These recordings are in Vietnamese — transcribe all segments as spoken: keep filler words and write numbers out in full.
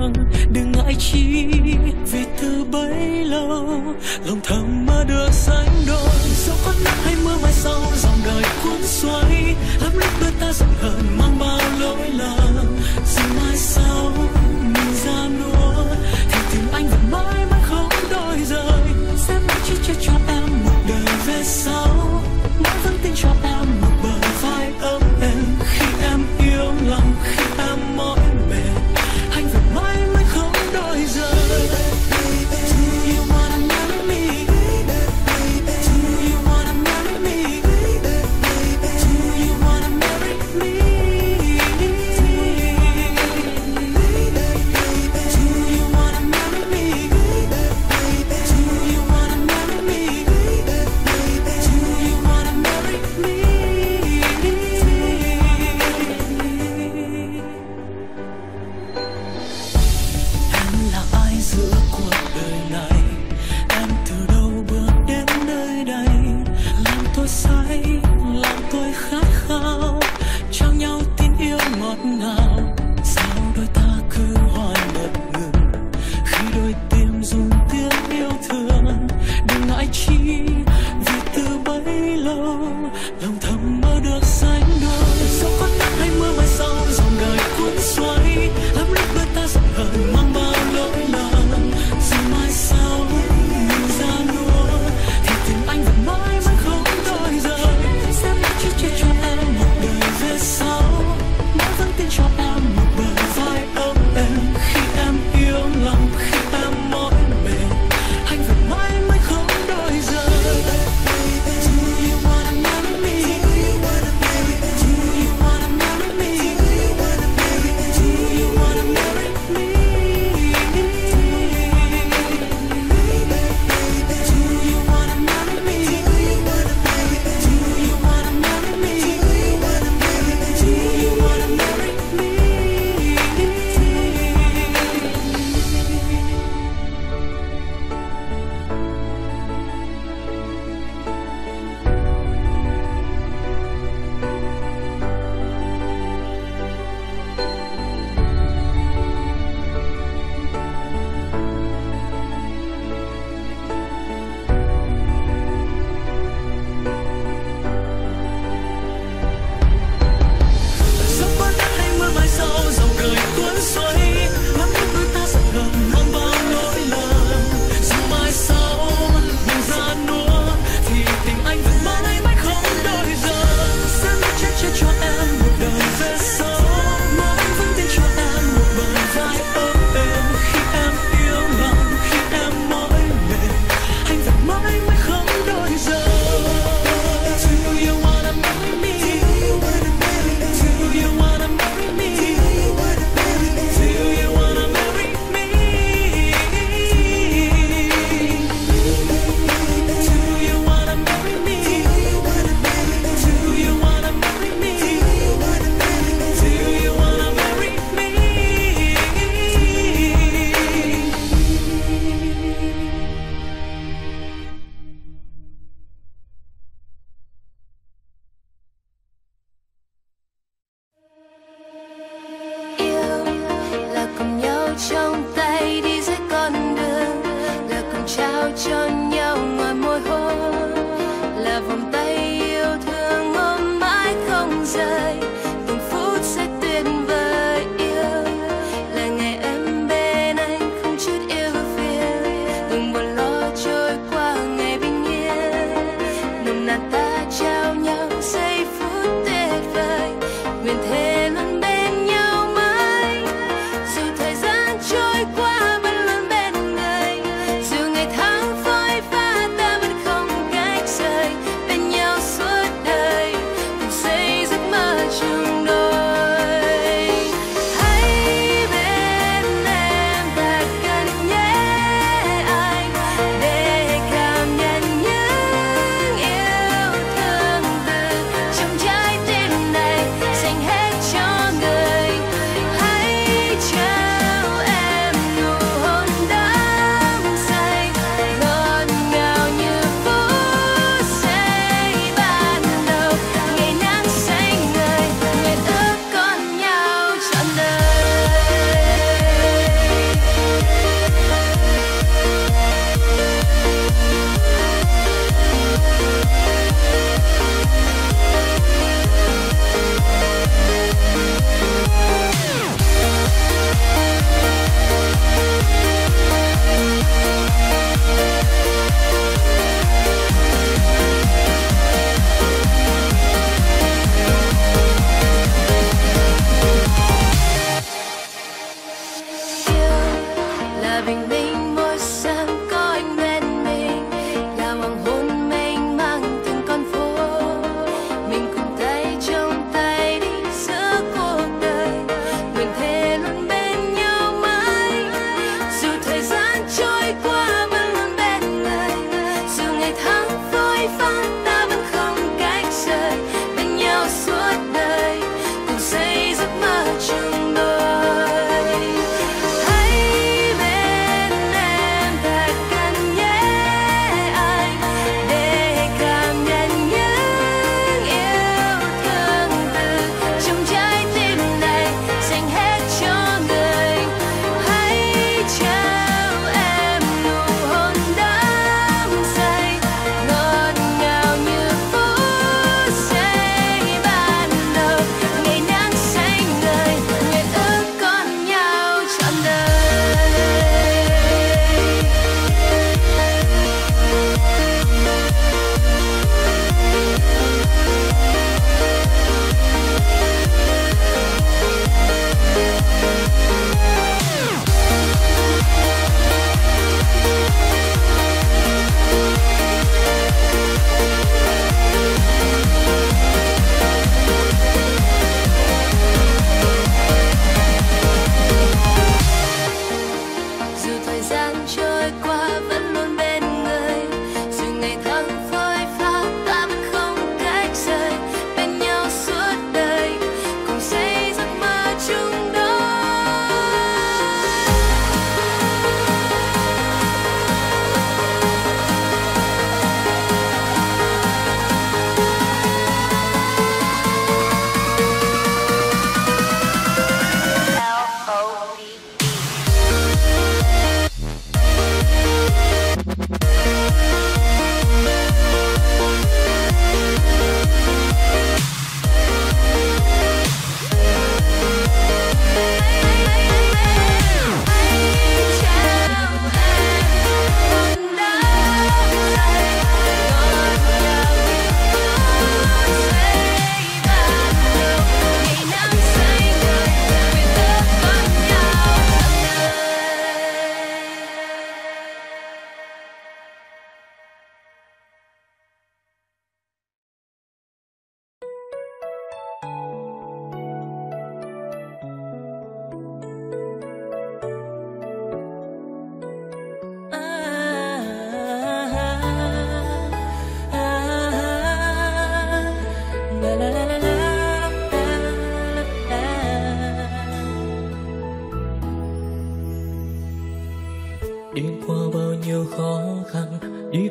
thương, đừng ngại chi vì từ bấy lâu lòng thầm mơ được sánh đôi. Dẫu có nắng hay mưa mai sau dòng đời cuốn xoay, lắm lúc đôi ta giận hờn mang bao lỗi lầm. Rồi mai sau mình ra nua thì tình anh vẫn mãi mãi không đổi rời. Sẽ mãi chỉ cho cho em một đời về sau, mãi vẫn tin cho em một bờ vai ấm êm. Khi em yêu lòng, khi em mỏi mệt, anh vẫn mãi mãi không đổi rời. Do you wanna marry me? Do you wanna marry me? Do you wanna marry me? Do you wanna marry me? Do you wanna marry me? Do you wanna marry me? Em là ai giữa cuộc đời này? Em từ đâu bước đến nơi đây? Làm tôi say, làm tôi khát khao, trao nhau tin yêu ngọt ngào. Sao đôi ta cứ hoài ngập ngừng khi đôi tim dùng tiếng yêu thương? Đừng ngại chi vì từ bấy lâu lòng thầm mơ được sánh đôi. Dẫu có nắng hay mưa mai sau dòng đời cuốn xoay, lắm lúc đôi ta giận hờn mang bao lỗi lầm. Rồi mai sau mình ra nua thì tình anh vẫn mãi mãi không đổi rời. Sẽ mãi chỉ che cho em một đời về sau, mãi vẫn tin cho em một bờ vai ấm êm. Khi em yêu lòng, khi em mỏi mệt, anh vẫn mãi mãi không đổi rời. Do you wanna marry me? Do you wanna marry me? Do you wanna marry me? Do you wanna marry me? Do you wanna marry me? Dẫu có nắng hay mưa mai sau dòng đời cuốn xoay, lắm lúc đôi ta giận hờn mang bao lỗi lầm. Dù mai sau mình ra nua thì tình anh vẫn mãi mãi không đổi rời. Sẽ mãi che che cho em một đời về sau, mãi vẫn tin cho em một bờ vai ấm êm. Khi em yêu lòng, khi em mỏi mệt, anh vẫn mãi mãi không đổi rời. Do you wanna marry me? Do you wanna marry me? Do you wanna marry me? Do you wanna marry me? Do you wanna marry me? Do you wanna marry me? Do you wanna marry me? Yêu là cùng nhau trong tay đi dưới con đường, là cùng trao cho nhau ngọt môi hôn, là vòng tay yêu thương ôm mãi không rời, từng phút sẽ tuyệt vời. Yêu là ngày em bên anh không chút yêu phiền, từng buồn lo trôi qua ngày bình yên, nồng nàn ta trao nhau giây phút tuyệt vời, nguyện thề luôn bên nhau mãi. Dù thời gian trôi qua vẫn luôn bên người, dù ngày tháng phôi pha ta vẫn không cách rời, bên nhau suốt đời cùng xây giấc mơ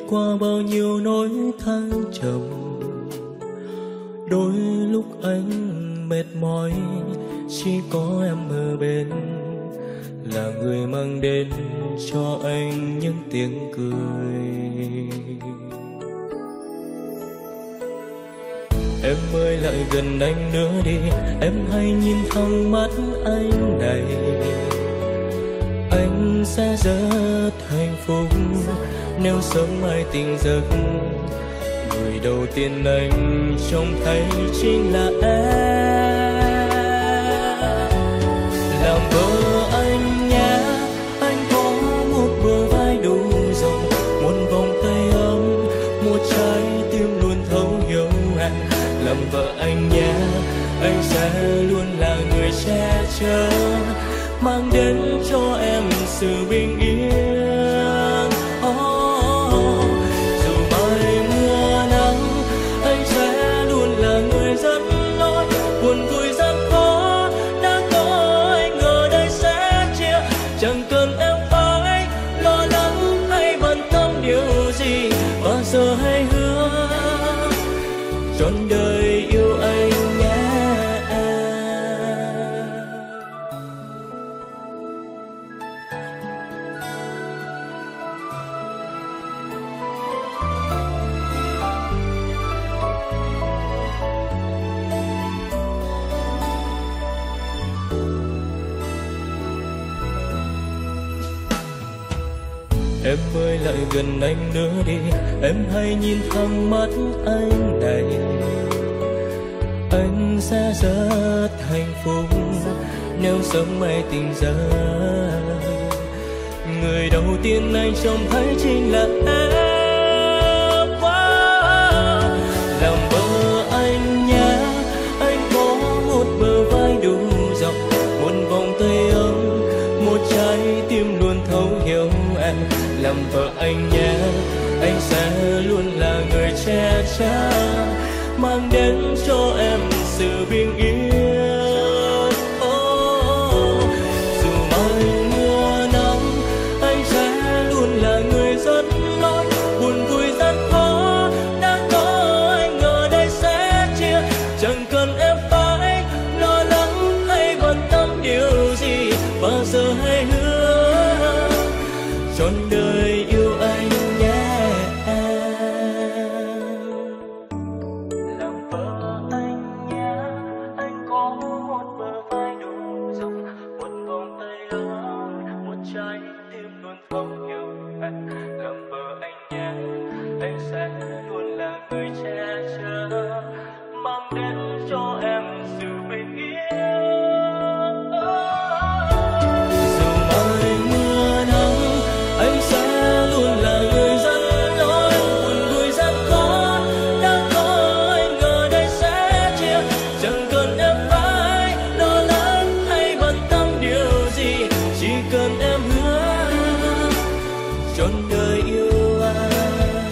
qua bao nhiêu nỗi thăng trầm. Đôi lúc anh mệt mỏi, chỉ có em ở bên, là người mang đến cho anh những tiếng cười. Em ơi lại gần anh nữa đi, em hãy nhìn thẳng mắt anh này. Anh sẽ rất hạnh phúc nếu sớm mai tỉnh giấc, người đầu tiên anh trông thấy chính là em. Làm vợ anh nhé, anh có một bờ vai đủ rộng, một vòng tay ấm, một trái tim luôn thấu hiểu em. Làm vợ anh nhé, anh sẽ luôn là người che chở, mang đến cho em sự bình yên. Oh, dù mai mưa nắng, anh sẽ luôn là người dẫn lối. Buồn vui gian khó đã có anh ở đây sẽ chia, chẳng cần em phải lo lắng hay bận tâm điều gì. Bao giờ hãy hứa trọn đời yêu anh nhé. Em ơi lại gần anh nữa đi, em hãy nhìn thẳng mắt anh này. Anh sẽ rất hạnh phúc nếu sớm mai tỉnh giấc, người đầu tiên anh trông thấy chính là em. Wow. Làm vợ anh nhé, anh có một bờ vai đủ rộng, một vòng tay ấm, một trái tim luôn thấu hiểu em. Làm vợ anh nhé, anh sẽ luôn là người che chở, mang đến cho em sự bình yên. Oh, dù mai mưa nắng, anh sẽ luôn là người dẫn lối. Buồn vui gian khó đã có anh ở đây sẽ chia, chẳng cần em phải lo lắng hay bận tâm điều gì. Bao giờ hãy hứa trọn đời yêu anh nhé. Làm vợ anh nhé, anh có một bờ vai đủ rộng, một vòng tay ấm, một trái tim luôn thấu hiểu em. Làm vợ anh nhé, anh sẽ luôn là người che chở, mang đến cho em sự bình yên. Dù mai mưa nắng, anh sẽ luôn là người dẫn lối. Buồn vui gian khó đã có anh ở đây sẽ chia, chẳng cần em phải lo lắng hay bận tâm điều gì. Chỉ cần em hứa trọn đời yêu anh,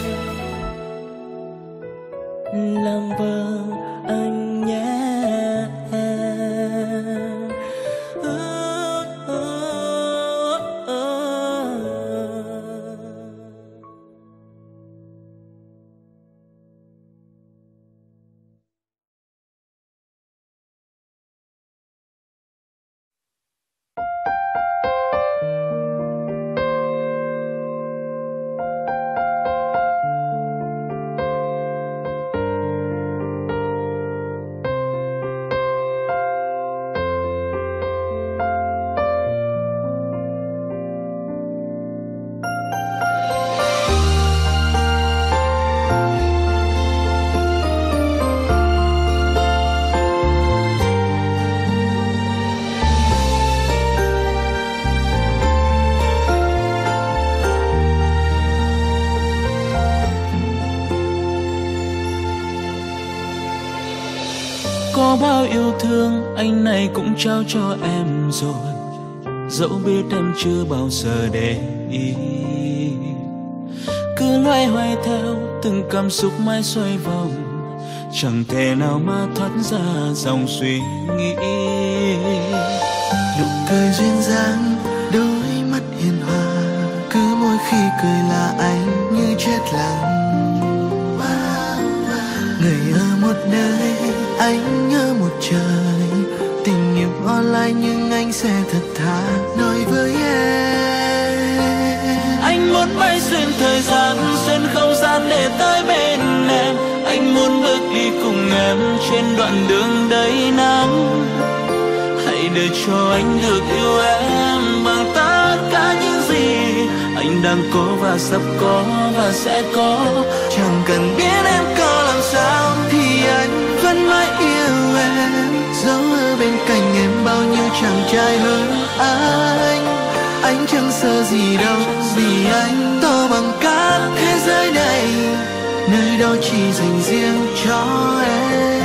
làm vợ anh nhé. Có bao yêu thương anh này cũng trao cho em rồi, dẫu biết em chưa bao giờ để ý. Cứ loay hoay theo từng cảm xúc mãi xoay vòng, chẳng thể nào mà thoát ra dòng suy nghĩ. Nụ cười duyên dáng, đôi mắt hiền hòa, cứ mỗi khi cười là anh như chết lặng. Người ở một nơi, anh ở một trời. Tình yêu online nhưng anh sẽ thật thà nói với em. Anh muốn bay xuyên thời gian, xuyên không gian để tới bên em. Anh muốn bước đi cùng em trên đoạn đường đầy nắng. Hãy để cho anh được yêu em bằng tất cả những gì anh đang có và sắp có và sẽ có. Chẳng cần biết em có làm sao thì anh vẫn mãi yêu em. Dẫu ở bên cạnh em bao nhiêu chàng trai hơn anh, anh chẳng sợ gì đâu, vì anh to bằng cả thế giới này. Nơi đó chỉ dành riêng cho em.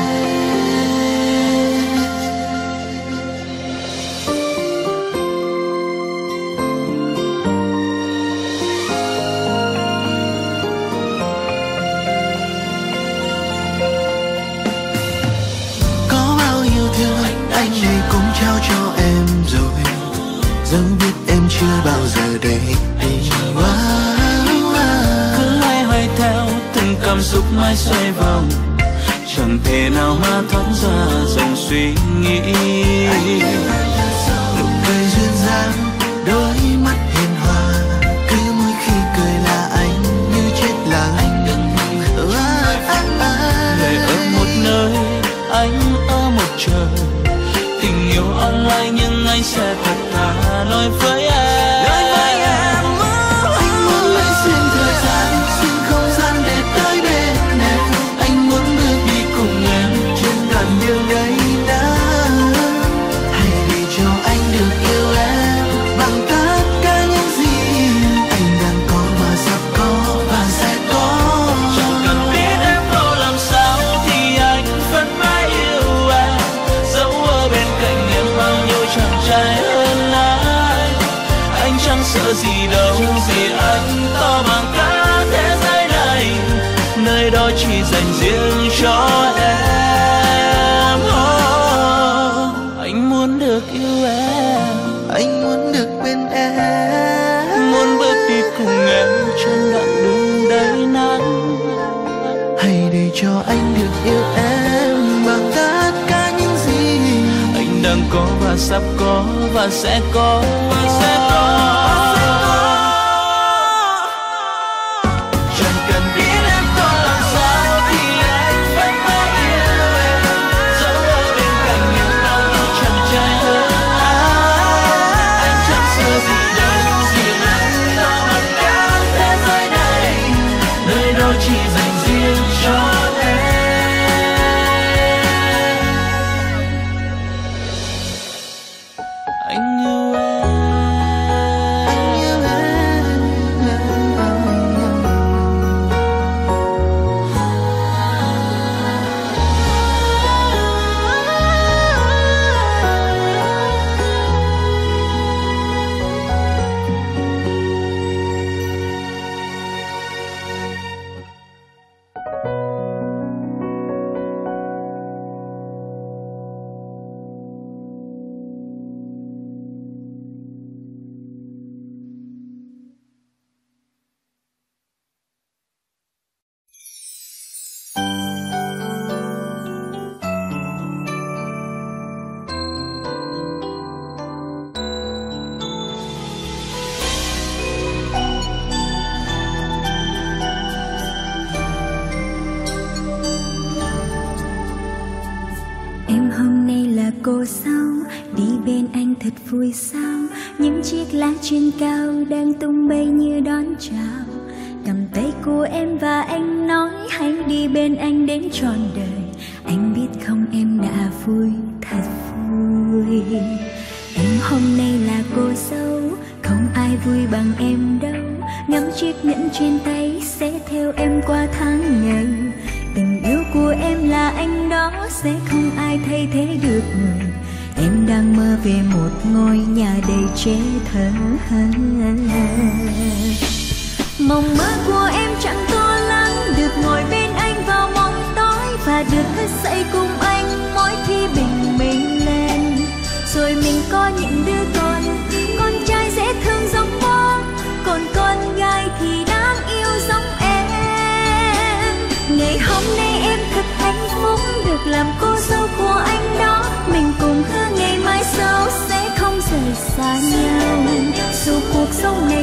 Anh này cũng trao cho em rồi, dẫu biết em chưa bao giờ để ý. Wow, wow. Cứ loay hoay theo từng cảm xúc mãi xoay vòng, chẳng thể nào mà thoát ra dòng suy nghĩ. Nụ cười duyên dáng, đôi mắt hiền hòa, cứ mỗi khi cười là anh như chết lặng. Người ở một nơi, anh ở một trời. Tình yêu online nhưng anh sẽ thật thà nói với em. Nói với em, anh muốn bay xuyên thời gian, xuyên không gian để tới bên em. Anh muốn bước đi cùng em trên đoạn đường đầy nắng. Hãy để cho anh được yêu em bằng tất cả những gì anh đang có và sắp có và sẽ có. Chẳng cần biết em có làm sao thì anh vẫn mãi yêu em. Dẫu ở bên cạnh em bao nhiêu chàng trai hơn anh, anh chẳng sợ gì đâu, vì anh to bằng cả thế giới này. Nơi đó chỉ dành riêng cho em. Oh, anh muốn được yêu em, Anh muốn được bên em, muốn bước đi cùng em trên đoạn đường đầy nắng. hãy để cho anh được yêu em bằng tất cả những gì Anh đang có và sắp có và sẽ có và sẽ có. chẳng cần biết em có làm sao thì anh vẫn mãi yêu em. Dẫu ở bên cạnh em bao nhiêu chàng trai hơn anh, anh chẳng sợ gì đâu, vì anh to bằng cả thế giới này. Nơi đó chỉ dành riêng cho em. Anh yêu em. Anh yêu em. Em hôm nay là cô dâu, đi bên anh thật vui sao. Những chiếc lá trên cao đang tung bay như đón chào. Cầm tay của em và anh nói hãy đi bên anh đến trọn đời. Anh biết không em đã vui, thật vui. Em hôm nay là cô dâu, không ai vui bằng em đâu. Ngắm chiếc nhẫn trên tay sẽ theo em qua tháng ngày. Tình yêu của em là anh đó, sẽ không ai thay thế được người. Em đang mơ về một ngôi nhà đầy trẻ thơ. Mộng mơ của em chẳng to lắm, được ngồi bên anh vào mong tối và được thức dậy cùng anh mỗi khi bình minh lên. Rồi mình có những đứa con, con trai dễ thương giống bố, còn con gái thì đáng yêu giống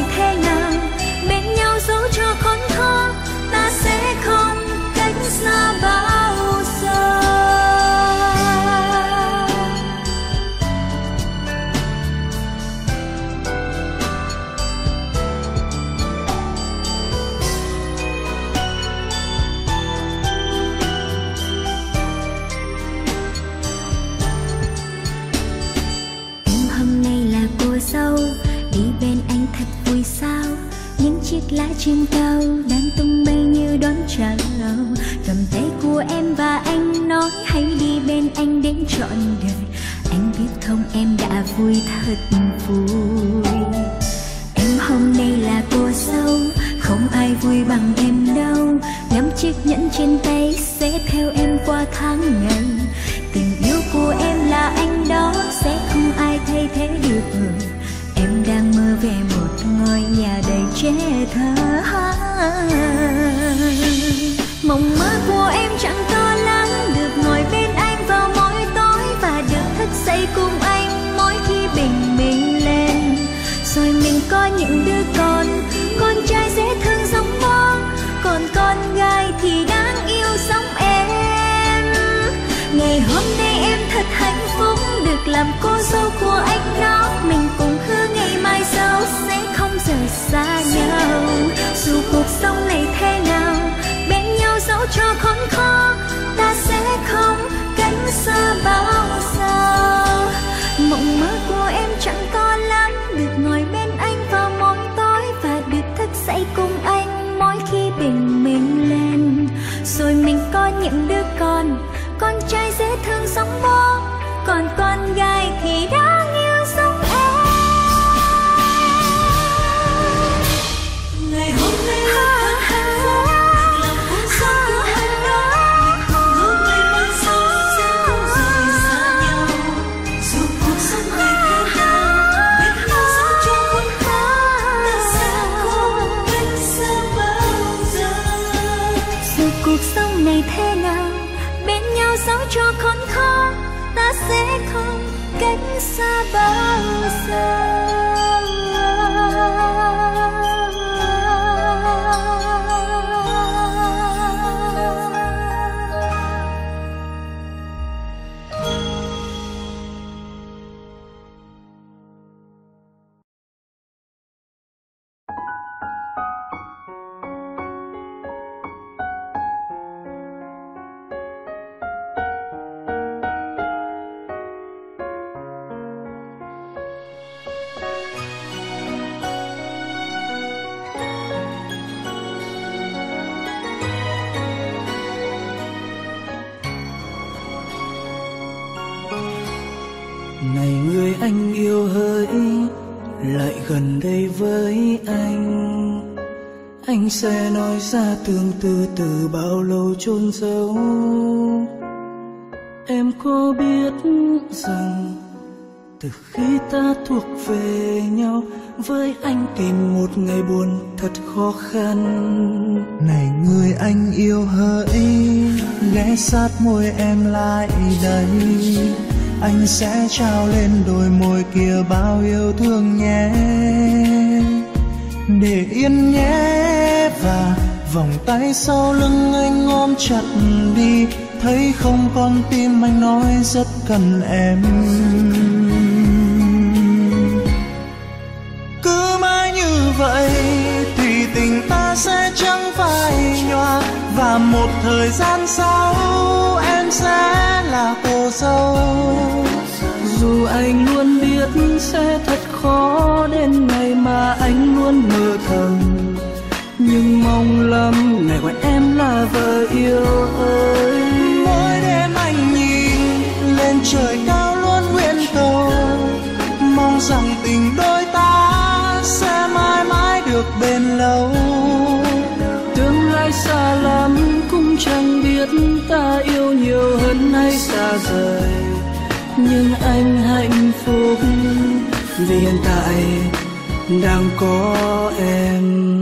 này thế nào, bên nhau dẫu cho khốn khó, ta sẽ không cách xa bao giờ. Em hôm nay là cô dâu, đi bên anh thật vui sao, những chiếc lá trên cao đang tung bay như đón chào. Cầm tay của em và anh nói hãy đi bên anh đến trọn đời. Anh biết không em đã vui thật vui. Em hôm nay là cô dâu, không ai vui bằng em đâu. Ngắm chiếc nhẫn trên tay sẽ theo em qua tháng ngày. Tình yêu của em là anh đó, sẽ không ai thay thế được người. Em đang mơ về một ngôi nhà đầy trẻ thơ. Mộng mơ của em chẳng to lắm, được ngồi bên anh vào mỗi tối và được thức dậy cùng anh mỗi khi bình minh lên. Rồi mình có những đứa con, con trai dễ thương giống bố, còn con gái thì đáng yêu giống em. Ngày hôm nay em thật hạnh phúc được làm cô dâu của anh đó. Mình cùng hứa ngày mai sau sẽ không rời xa nhau. Dù cuộc sống này thế nào, bên nhau dẫu cho khốn khó, ta sẽ không cách xa bao giờ. Mộng mơ của em chẳng to lắm, được ngồi bên anh vào mỗi tối và được thức dậy cùng anh mỗi khi bình minh lên. Rồi mình có những đứa con, con trai dễ thương giống bố, còn con gái thì đáng yêu giống em. Ngày hôm nay em thật hạnh phúc được làm cô dâu của anh đó. Mình cùng hứa ngày mai sau sẽ không rời xa nhau. Dù cuộc sống này thế nào, bên nhau dẫu cho khốn khó, ta sẽ không cách xa bao giờ. Dù cuộc sống này thế nào, bên nhau dẫu cho khốn khó, ta sẽ không cách xa bao giờ. Này người anh yêu hỡi, lại gần đây với anh. Anh sẽ nói ra tương tư từ bao lâu chôn giấu. Em có biết rằng từ khi ta thuộc về nhau, với anh tìm một ngày buồn thật khó khăn. Này người anh yêu hỡi, ghé sát môi em lại đây. Anh sẽ trao lên đôi môi kia bao yêu thương nhé. Để yên nhé, và vòng tay sau lưng anh ôm chặt đi. Thấy không con tim anh nói rất cần em. Cứ mãi như vậy thì tình ta sẽ chẳng phai nhòa. Và một thời gian sau em sẽ là cô dâu. Dù anh luôn biết sẽ thật khó đến ngày mà anh luôn mơ thầm, nhưng mong lắm ngày gọi em là vợ yêu ơi. Mỗi đêm anh nhìn lên trời cao luôn nguyện cầu, mong rằng tình đôi ta sẽ mãi mãi được bền lâu. Tương lai xa lắm cũng chẳng biết ta yêu nhiều hơn hay xa rời, nhưng anh hạnh phúc vì hiện tại đang có em.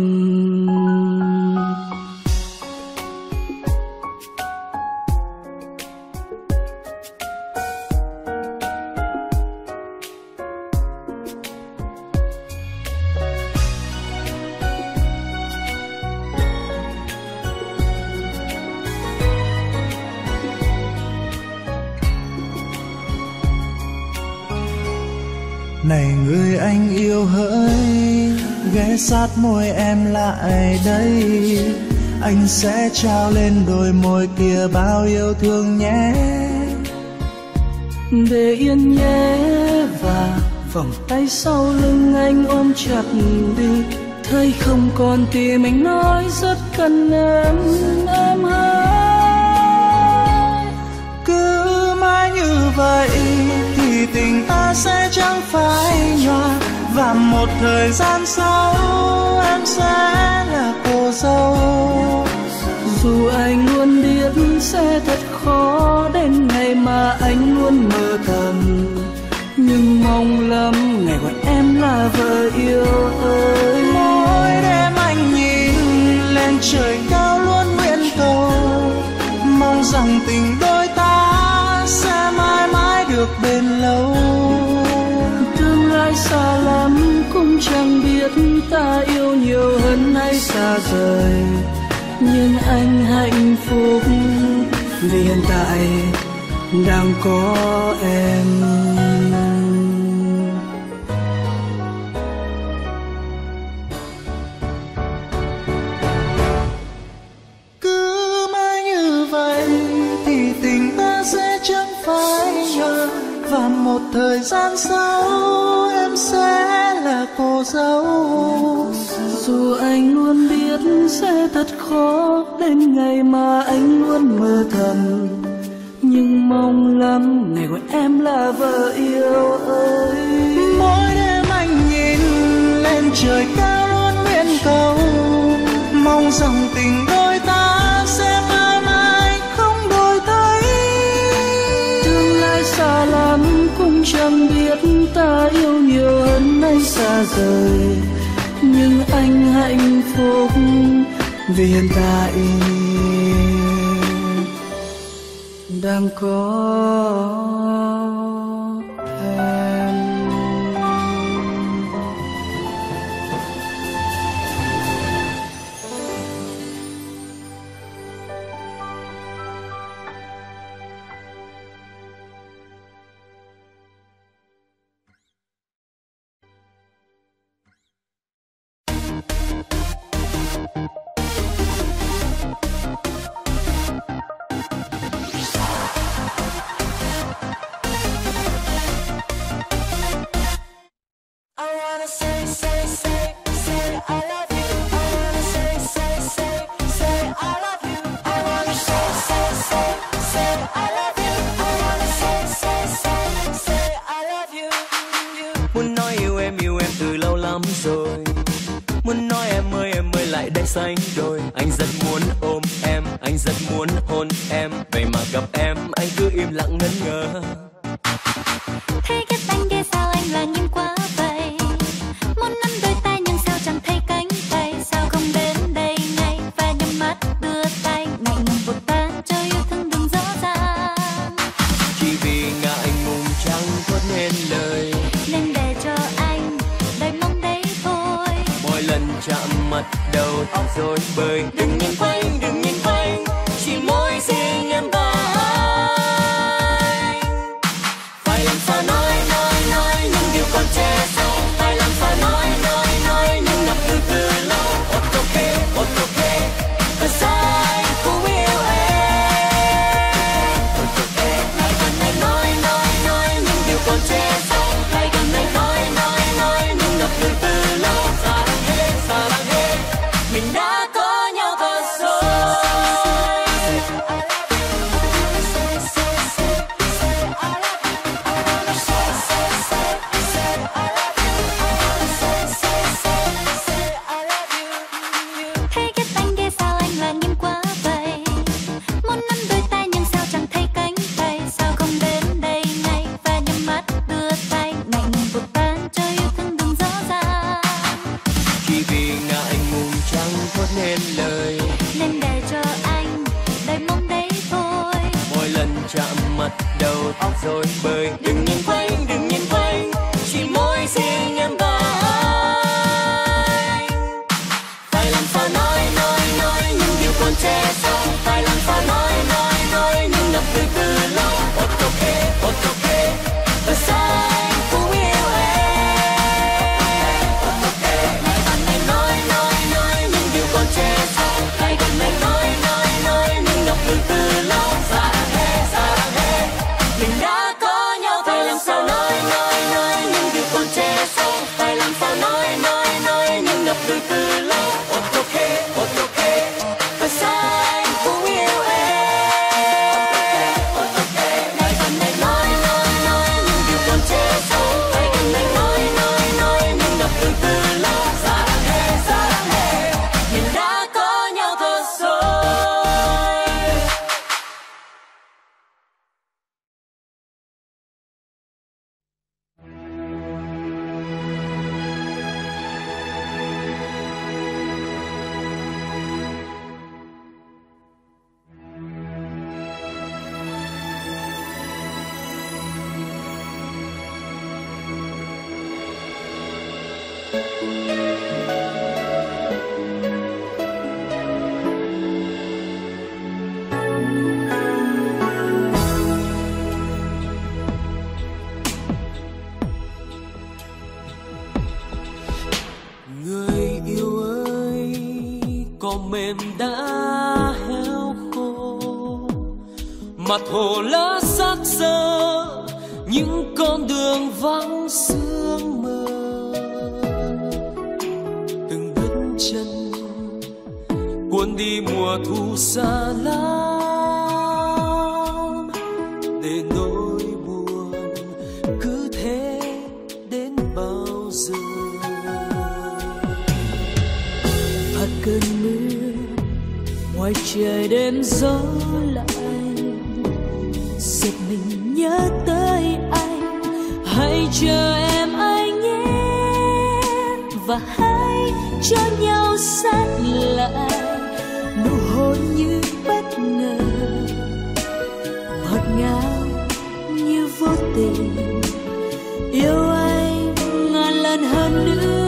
Này người anh yêu hỡi, ghé sát môi em lại đây, anh sẽ trao lên đôi môi kia bao yêu thương nhé. Để yên nhé và vòng tay sau lưng anh ôm chặt đi, thấy không còn tim anh nói rất cần em, em hỡi. Cứ mãi như vậy thì tình ta sẽ chẳng phai nhòa, và một thời gian sau em sẽ là cô dâu. Dù anh luôn biết sẽ thật khó đến ngày mà anh luôn mơ thầm, nhưng mong lắm ngày gọi em là vợ yêu ơi. Mỗi đêm anh nhìn lên trời cao luôn nguyện cầu, mong rằng tình đôi ta sẽ mãi mãi được bền lâu. Tương lai xa lắm cũng chẳng biết ta yêu nhiều hơn hay xa rời, nhưng anh hạnh phúc vì hiện tại đang có em. Cứ mãi như vậy thì tình ta sẽ chẳng phai nhòa, và một thời gian sau em sẽ là cô dâu. Dù anh luôn biết sẽ thật khó đến ngày mà anh luôn mơ thầm, nhưng mong lắm ngày gọi em là vợ yêu ơi. Mỗi đêm anh nhìn lên trời cao luôn nguyện cầu, mong rằng tình đôi ta sẽ mãi mãi không đổi thay. Tương lai xa lắm cũng chẳng biết ta yêu nhiều hơn hay xa rời, nhưng anh hạnh phúc vì hiện tại đang có em. Muốn nói yêu em yêu em từ lâu lắm rồi, muốn nói em ơi em ơi lại đây xanh đôi. Anh rất muốn ôm em, anh rất muốn hôn em, vậy mà gặp em anh cứ im lặng ngẩn ngơ. Thấy ghét anh ghê sao anh là nghiêm quá vậy, muốn nắm đôi tay nhưng sao chẳng thấy cánh tay, sao không đến đây ngay và nhắm mắt đưa tay, ngại ngùng vụt tan cho yêu thương đừng rõ ràng. Chỉ vì ngại ngùng chẳng thốt nên lời, Nên để cho anh đợi mong đấy thôi. mỗi lần chạm mặt đầu óc rồi bời. Đừng nhìn quanh, đừng nhìn quanh, chỉ mỗi riêng em và anh. Phải làm sao nói, nói, nói những điều còn che giấu, phải làm sao nói, nói, nói những ngập ngừng từ lâu. Ottoke, ottoke, tại sao anh cũng yêu em. Ottoke, lại gần này nói, nói, nói những điều còn che giấu, lại gần này nói, nói, nói những ngập ngừng từ lâu. 사랑해, 사랑해, mình đã có nhau thật rồi. từ từ lâu. Otoke, otoke, và sao anh cũng yêu em. Otoke, ngày gần này nói nói nói những điều còn che giấu. Ngày gần này nói nói nói những đập từ từ lâu. 사랑해, 사랑해, mình đã có nhau thật rồi. Người yêu ơi, cỏ mềm đã héo khô, mặt hồ lá xác xơ, những con đường vắng sương mơ. Từng bước chân cuốn đi mùa thu xa lắm, để nỗi buồn cứ thế đến bao giờ. Phạt cơn mưa ngoài trời đêm gió lạnh, giật mình nhớ tới anh. Hãy chờ em anh nhé, và hãy cho nhau sát lại. Nụ hôn như bất ngờ, ngọt ngào như vô tình. Yêu anh ngàn lần hơn nữa.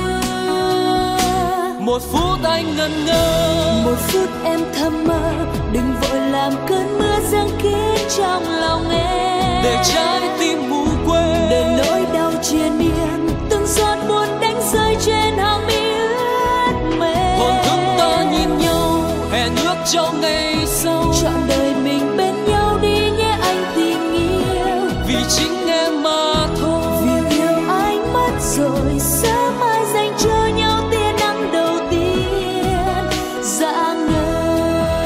Một phút anh ngẩn ngơ, một phút em thầm mơ. Đừng vội làm cơn mưa giăng kín trong lòng em, để trái tim mù quên, để nỗi đau triền miên. Từng giọt buồn đánh rơi trên hàng mi ướt mềm. Hồn thức ta nhìn nhau, hẹn ước cho ngày sau. Trọn đời mình bên nhau đi nhé anh tình yêu. Vì chính em mà thôi, vì yêu anh mất rồi. Sớm mai dành cho nhau tia nắng đầu tiên rạng ngời.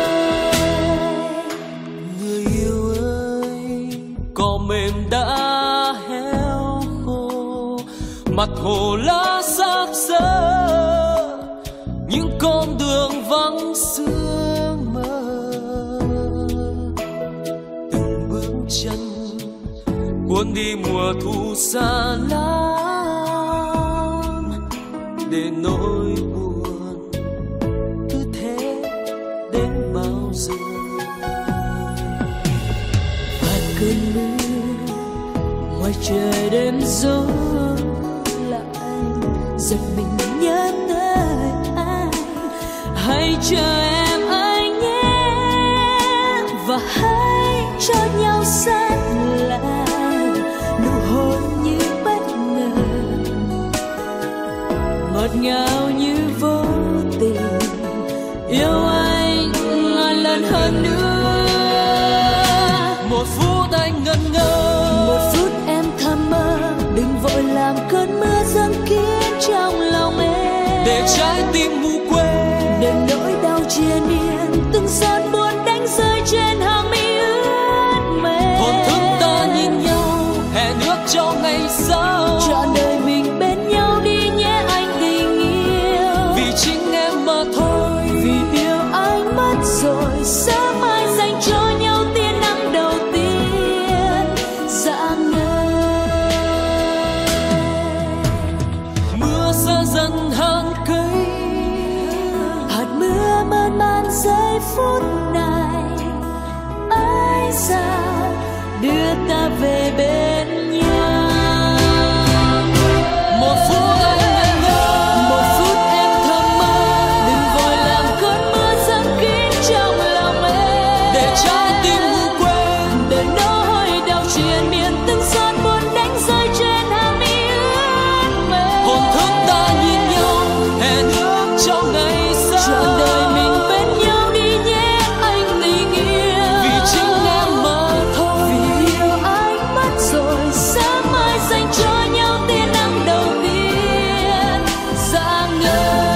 Người yêu ơi, cỏ mềm đã héo khô, mặt hồ lá xác xơ, những con đường vắng sương mơ. Từng bước chân cuốn đi mùa thu xa lắm, để nỗi buồn cứ thế đến bao giờ. Và cơn mưa ngoài trời đêm gió lạnh, giật mình nhớ tới anh. Hãy chờ em anh nhé, và hãy cho nhau sát lại. Nụ hôn như bất ngờ, ngọt ngào như vô tình. Yêu anh ngàn lần hơn nữa. Một phút anh ngẩn ngơ, một phút em thầm mơ. Đừng vội làm cơn mưa giăng kín trong lòng em, để trái tim mù quên, để nỗi đau triền miên. Từng giọt buồn đánh rơi trên hàng mi ướt mềm. Hồn thức ta nhìn nhau, hẹn ước cho ngày sau. Trọn đời mình bên nhau đi nhé anh tình yêu. Vì chính em mà thôi, vì yêu anh mất rồi. Sớm mai dành cho nhau tia nắng đầu tiên rạng ngời. Mưa xa dần hàng cây, hạt mưa mơn man giây phút này. Ai sao đưa ta về bên nhau. Một phút anh ngẩn ngơ, một phút em thầm mơ. Đừng vội làm cơn mưa giăng kín trong lòng em, để trái tim mù quên, để nỗi đau triền miên. Từng giọt buồn đánh rơi trên hàng mi ướt mềm. Hồn thức ta nhìn nhau, hẹn ước cho ngày sau. Trọn đời mình bên nhau đi nhé anh tình yêu. Vì chính em mà thôi, vì yêu anh mất rồi. Sớm mai dành cho nhau tia nắng đầu tiên rạng ngời.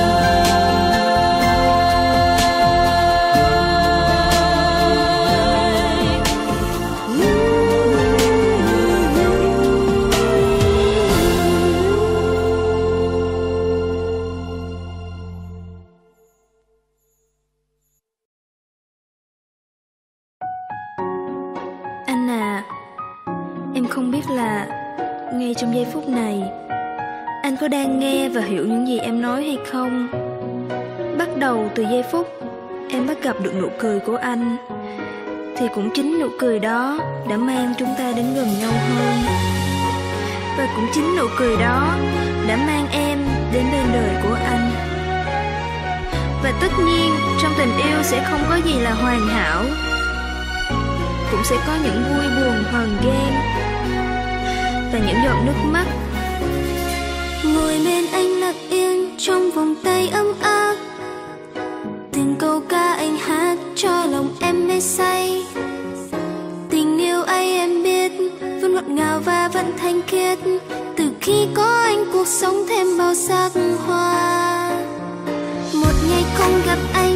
ngay trong giây phút này, anh có đang nghe và hiểu những gì em nói hay không? Bắt đầu từ giây phút em bắt gặp được nụ cười của anh, thì cũng chính nụ cười đó đã mang chúng ta đến gần nhau hơn. Và cũng chính nụ cười đó đã mang em đến bên đời của anh. Và tất nhiên trong tình yêu sẽ không có gì là hoàn hảo, cũng sẽ có những vui buồn hờn ghen và những giọt nước mắt. Ngồi bên anh lặng yên trong vòng tay ấm áp, từng câu ca anh hát cho lòng em mê say. Tình yêu ấy em biết vẫn ngọt ngào và vẫn thanh khiết, từ khi có anh cuộc sống thêm màu sắc hoa. Một ngày không gặp anh